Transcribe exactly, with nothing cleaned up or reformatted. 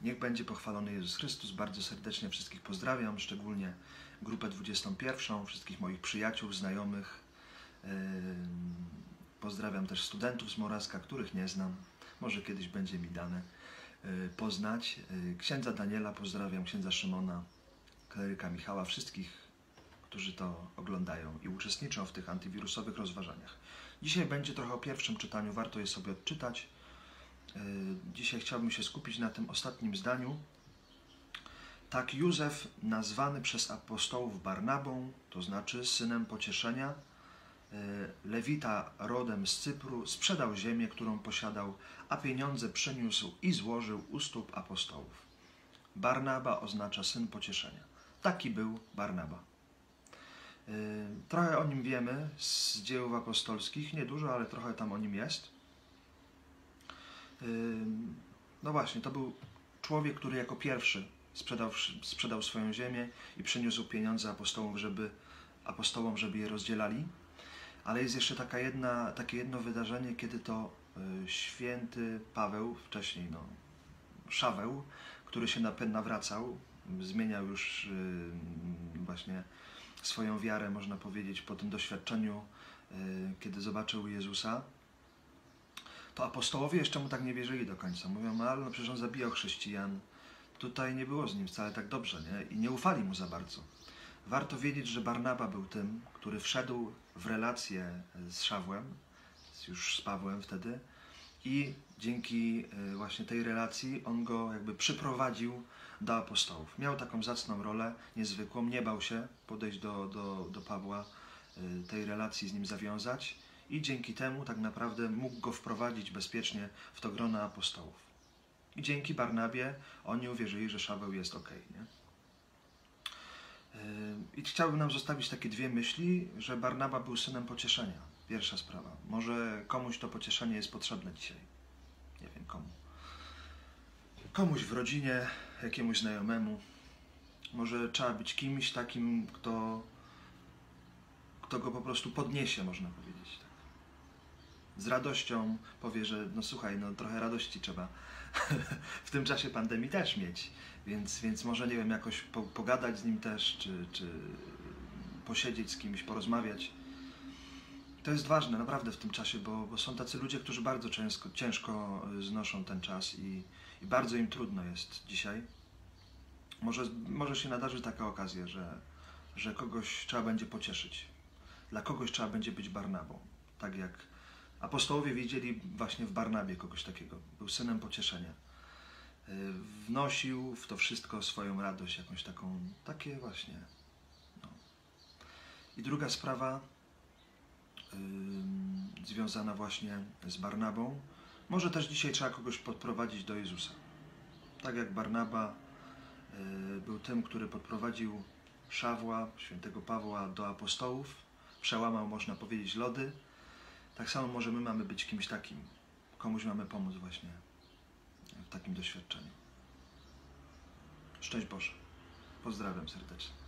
Niech będzie pochwalony Jezus Chrystus. Bardzo serdecznie wszystkich pozdrawiam, szczególnie grupę dwudziestą pierwszą, wszystkich moich przyjaciół, znajomych. Pozdrawiam też studentów z Moraska, których nie znam. Może kiedyś będzie mi dane poznać. Księdza Daniela pozdrawiam, księdza Szymona, kleryka Michała, wszystkich, którzy to oglądają i uczestniczą w tych antywirusowych rozważaniach. Dzisiaj będzie trochę o pierwszym czytaniu, warto je sobie odczytać. Dzisiaj chciałbym się skupić na tym ostatnim zdaniu. Tak Józef, nazwany przez apostołów Barnabą, to znaczy synem pocieszenia, Lewita rodem z Cypru, sprzedał ziemię, którą posiadał, a pieniądze przyniósł i złożył u stóp apostołów. Barnaba oznacza syn pocieszenia. Taki był Barnaba. Trochę o nim wiemy z dziejów apostolskich, niedużo, ale trochę tam o nim jest. No właśnie, to był człowiek, który jako pierwszy sprzedał, sprzedał swoją ziemię i przyniósł pieniądze apostołom, żeby, apostołom, żeby je rozdzielali. Ale jest jeszcze taka jedna, takie jedno wydarzenie, kiedy to święty Paweł, wcześniej no, Szaweł, który się nawracał, zmieniał już właśnie swoją wiarę, można powiedzieć, po tym doświadczeniu, kiedy zobaczył Jezusa, to apostołowie jeszcze mu tak nie wierzyli do końca. Mówią, no ale no przecież on zabijał chrześcijan, tutaj nie było z nim wcale tak dobrze, nie? I nie ufali mu za bardzo. Warto wiedzieć, że Barnaba był tym, który wszedł w relację z Szawłem, już z Pawłem wtedy, i dzięki właśnie tej relacji on go jakby przyprowadził do apostołów. Miał taką zacną rolę, niezwykłą, nie bał się podejść do, do, do Pawła, tej relacji z nim zawiązać i dzięki temu tak naprawdę mógł go wprowadzić bezpiecznie w to grono apostołów. I dzięki Barnabie oni uwierzyli, że Szaweł jest okej, nie? I chciałbym nam zostawić takie dwie myśli, że Barnaba był synem pocieszenia. Pierwsza sprawa. Może komuś to pocieszenie jest potrzebne dzisiaj. Nie wiem komu. Komuś w rodzinie, jakiemuś znajomemu. Może trzeba być kimś takim, kto, kto go po prostu podniesie, można powiedzieć. Tak. Z radością powie, że no słuchaj, no trochę radości trzeba w tym czasie pandemii też mieć. Więc, więc może, nie wiem, jakoś po, pogadać z nim też, czy, czy posiedzieć z kimś, porozmawiać. To jest ważne naprawdę w tym czasie, bo, bo są tacy ludzie, którzy bardzo ciężko, ciężko znoszą ten czas i, i bardzo im trudno jest dzisiaj. Może, może się nadarzyć taka okazja, że, że kogoś trzeba będzie pocieszyć. Dla kogoś trzeba będzie być Barnabą. Tak jak apostołowie widzieli właśnie w Barnabie kogoś takiego. Był synem pocieszenia. Wnosił w to wszystko swoją radość, jakąś taką, takie właśnie. No. I druga sprawa, yy, związana właśnie z Barnabą. Może też dzisiaj trzeba kogoś podprowadzić do Jezusa. Tak jak Barnaba yy, był tym, który podprowadził Szawła, świętego Pawła do apostołów, przełamał, można powiedzieć, lody. Tak samo może my mamy być kimś takim. Komuś mamy pomóc właśnie w takim doświadczeniu. Szczęść Boże. Pozdrawiam serdecznie.